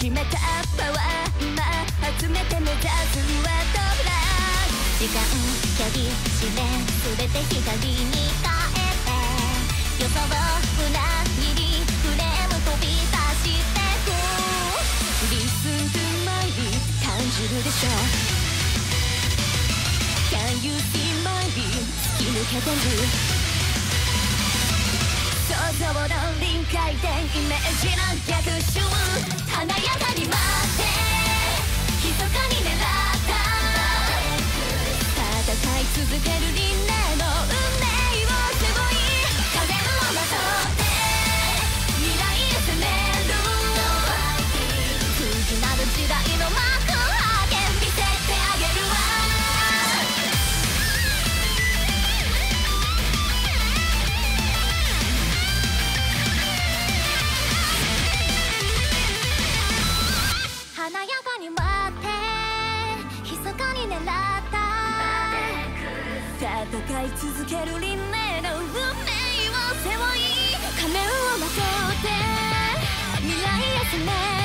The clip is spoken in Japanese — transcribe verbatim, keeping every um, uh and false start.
じめたパワー今集めて目指すはドライ時間距離試練全て光に変えて予想を裏切りフレーム飛び出してく Listen to my beat 感じるでしょ Can you see my beat 突き抜けてる想像の臨界点イメージの逆襲華やかに待って密かに狙った戦い続ける輪廻の運命を背負い風をまとって未来へ攻める次なる時代の幕開け見せてあげるわ華やかに待って密かに狙った戦い続ける輪廻の運命を背負い仮面をまとって未来へ攻める